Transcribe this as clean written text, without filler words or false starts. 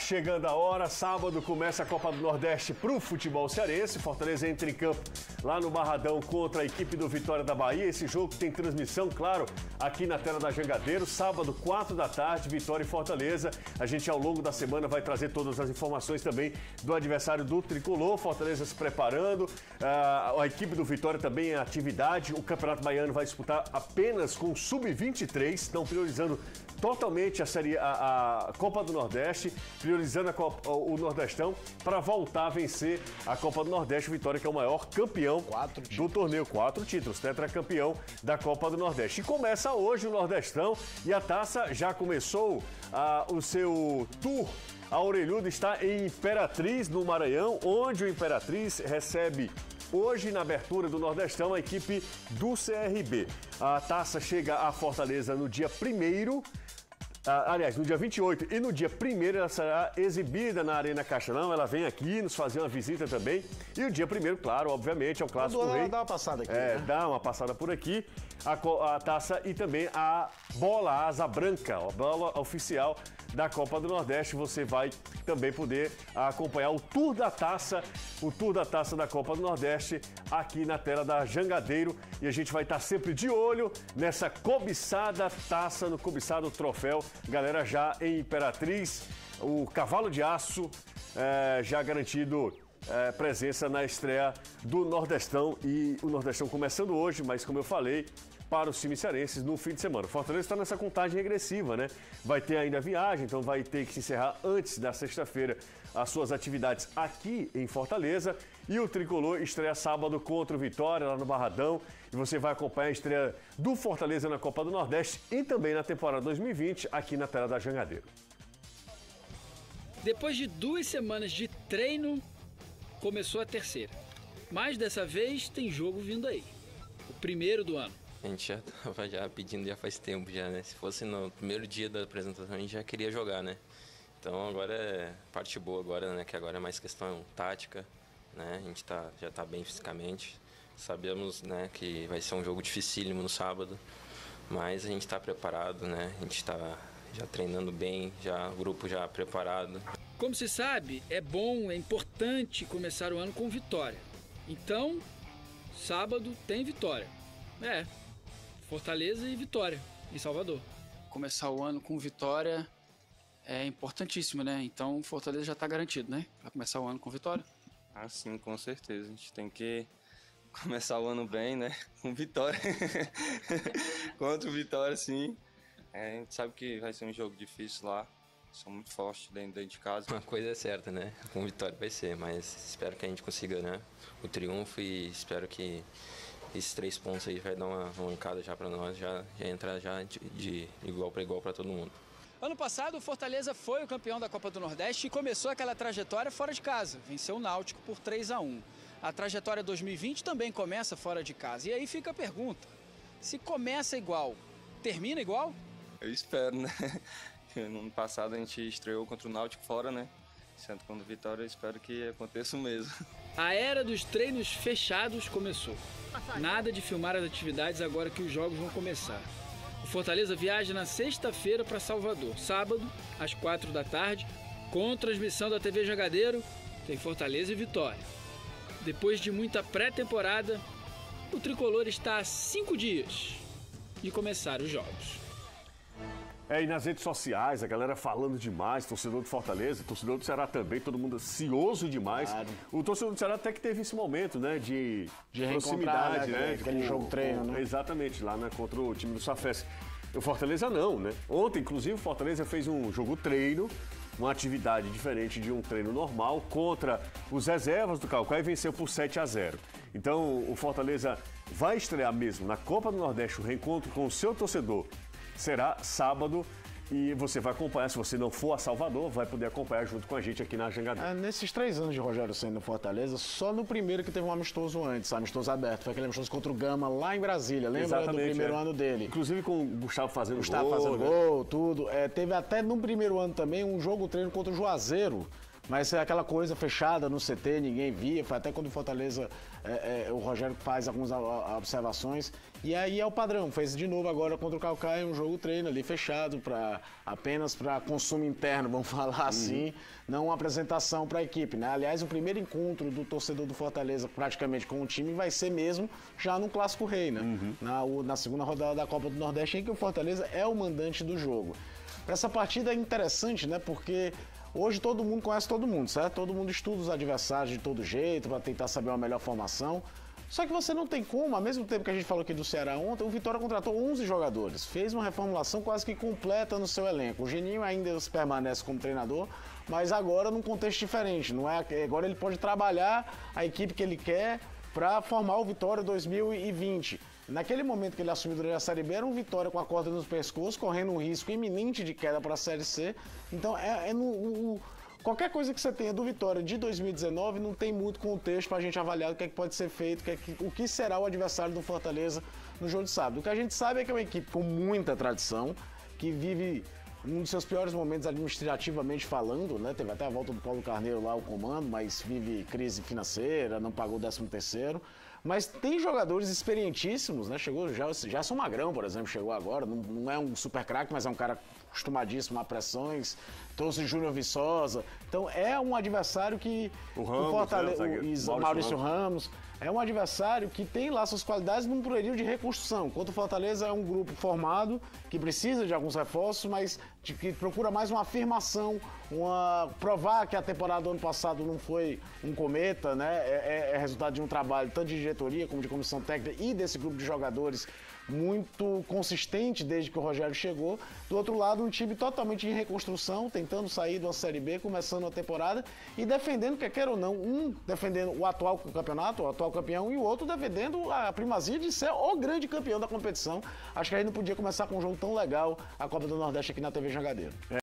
chegando a hora, sábado começa a Copa do Nordeste para o futebol cearense. Fortaleza entra em campo lá no Barradão contra a equipe do Vitória da Bahia. Esse jogo tem transmissão, claro, aqui na tela da Jangadeiro. Sábado, 4 da tarde, Vitória e Fortaleza. A gente ao longo da semana vai trazer todas as informações também do adversário do Tricolor. Fortaleza se preparando, a equipe do Vitória também em atividade. O Campeonato Baiano vai disputar apenas com Sub-23, estão priorizando totalmente a Copa do Nordeste, priorizando o Nordestão para voltar a vencer a Copa do Nordeste. O Vitória, que é o maior campeão do torneio. 4 títulos, tetracampeão da Copa do Nordeste. E começa hoje o Nordestão e a taça já começou o seu tour. A Orelhuda está em Imperatriz, no Maranhão, onde o Imperatriz recebe hoje, na abertura do Nordestão, a equipe do CRB. A taça chega a Fortaleza no dia 1º, aliás, no dia 28 e no dia 1º ela será exibida na Arena Castelão. Ela vem aqui nos fazer uma visita também. E o dia 1º, claro, obviamente, é o Clássico Rei. Dá uma passada aqui. Né? Dá uma passada por aqui. A taça e também a bola asa branca, a bola oficial da Copa do Nordeste. Você vai também poder acompanhar o Tour da Taça, da Copa do Nordeste aqui na tela da Jangadeiro. E a gente vai estar sempre de olho nessa cobiçada taça, no cobiçado troféu. Galera, já em Imperatriz, o Cavalo de Aço já garantido presença na estreia do Nordestão. E o Nordestão começando hoje, mas como eu falei, para os times cearenses no fim de semana. O Fortaleza está nessa contagem regressiva, né? Vai ter ainda a viagem, então vai ter que se encerrar antes da sexta-feira as suas atividades aqui em Fortaleza. E o Tricolor estreia sábado contra o Vitória, lá no Barradão. E você vai acompanhar a estreia do Fortaleza na Copa do Nordeste e também na temporada 2020 aqui na tela da Jangadeiro. Depois de 2 semanas de treino, começou a terceira. Mas dessa vez tem jogo vindo aí. O primeiro do ano. A gente já estava pedindo já faz tempo já, né? Se fosse no primeiro dia da apresentação, a gente já queria jogar, né? Então agora é parte boa agora, né? Que agora é mais questão tática, né? A gente já está bem fisicamente. Sabemos, né, que vai ser um jogo dificílimo no sábado, mas a gente está preparado, né? A gente está já treinando bem, o grupo já preparado. Como se sabe, é bom, é importante começar o ano com vitória. Então, sábado tem vitória. Fortaleza e Vitória, em Salvador. Começar o ano com vitória é importantíssimo, né? Então, Fortaleza já está garantido, né? Vai começar o ano com vitória. Ah, sim, com certeza. A gente tem que começar o ano bem, né? Com vitória. Contra o Vitória, sim. A gente sabe que vai ser um jogo difícil lá. São muito fortes dentro de casa. Uma coisa é certa, né? Com vitória vai ser, mas espero que a gente consiga, né, o triunfo e espero que esses 3 pontos aí vai dar uma mancada já para nós, já entrar já de igual para igual para todo mundo. Ano passado, o Fortaleza foi o campeão da Copa do Nordeste e começou aquela trajetória fora de casa. Venceu o Náutico por 3-1. A trajetória 2020 também começa fora de casa. E aí fica a pergunta, se começa igual, termina igual? Eu espero, né? No ano passado a gente estreou contra o Náutico fora, né? Sendo contra o Vitória, eu espero que aconteça o mesmo. A era dos treinos fechados começou. Nada de filmar as atividades agora que os jogos vão começar. O Fortaleza viaja na sexta-feira para Salvador. Sábado, às 4 da tarde, com transmissão da TV Jangadeiro, tem Fortaleza e Vitória. Depois de muita pré-temporada, o Tricolor está a 5 dias de começar os jogos. E nas redes sociais, a galera falando demais, torcedor do Fortaleza, torcedor do Ceará também, todo mundo ansioso demais. Claro. O torcedor do Ceará até que teve esse momento, né, de proximidade, né? Aquele jogo treino, né? Exatamente, lá contra o time do Safes. O Fortaleza não, né? Ontem, inclusive, o Fortaleza fez um jogo treino, uma atividade diferente de um treino normal contra os reservas do Caucaia e venceu por 7-0. Então, o Fortaleza vai estrear mesmo na Copa do Nordeste o reencontro com o seu torcedor. Será sábado e você vai acompanhar. Se você não for a Salvador, vai poder acompanhar junto com a gente aqui na Jangadeiro. Nesses 3 anos de Rogério Ceni no Fortaleza, só no primeiro que teve um amistoso antes, amistoso aberto. Foi aquele amistoso contra o Gama lá em Brasília. Lembra? Exatamente, do primeiro ano dele? Inclusive com o Gustavo fazendo gol, tudo. Teve até no primeiro ano também um jogo treino contra o Juazeiro, Mas é aquela coisa fechada no CT, ninguém via, foi até quando o Fortaleza, o Rogério faz algumas observações, e aí é o padrão, fez de novo agora contra o Caucaia, um jogo treino ali fechado, apenas para consumo interno, vamos falar assim, não uma apresentação para a equipe, né? Aliás, o primeiro encontro do torcedor do Fortaleza praticamente com o time vai ser mesmo já no Clássico Rei, né? Na segunda rodada da Copa do Nordeste, em que o Fortaleza é o mandante do jogo. Essa partida é interessante, né? Porque hoje todo mundo conhece todo mundo, certo? Todo mundo estuda os adversários de todo jeito para tentar saber uma melhor formação. Só que você não tem como, ao mesmo tempo que a gente falou aqui do Ceará ontem, o Vitória contratou 11 jogadores, fez uma reformulação quase que completa no seu elenco. O Geninho ainda permanece como treinador, mas agora num contexto diferente. Não é, agora ele pode trabalhar a equipe que ele quer para formar o Vitória 2020. Naquele momento que ele assumiu durante a Série B, era um Vitória com a corda nos pescoços, correndo um risco iminente de queda para a Série C. Então, qualquer coisa que você tenha do Vitória de 2019 não tem muito contexto para a gente avaliar o que é que pode ser feito, o que será o adversário do Fortaleza no jogo de sábado. O que a gente sabe é que é uma equipe com muita tradição, que vive um dos seus piores momentos administrativamente falando, né? Teve até a volta do Paulo Carneiro lá ao comando, mas vive crise financeira, não pagou o 13º. Mas tem jogadores experientíssimos, né? Chegou Gerson Magrão, por exemplo, chegou agora. Não é um super craque, mas é um cara acostumadíssimo a pressões. Trouxe Júnior Viçosa. Então é um adversário que o Fortaleza, Maurício Ramos. É um adversário que tem lá suas qualidades num período de reconstrução. Enquanto o Fortaleza é um grupo formado, que precisa de alguns reforços, mas que procura mais uma afirmação, provar que a temporada do ano passado não foi um cometa, né? É resultado de um trabalho tanto de diretoria como de comissão técnica e desse grupo de jogadores muito consistente desde que o Rogério chegou. Do outro lado, um time totalmente em reconstrução, tentando sair de uma Série B, começando a temporada e defendendo, quer ou não, um defendendo o atual campeonato, o atual campeão, e o outro defendendo a primazia de ser o grande campeão da competição. Acho que a gente não podia começar com um jogo tão legal, a Copa do Nordeste aqui na TV Jangadeiro.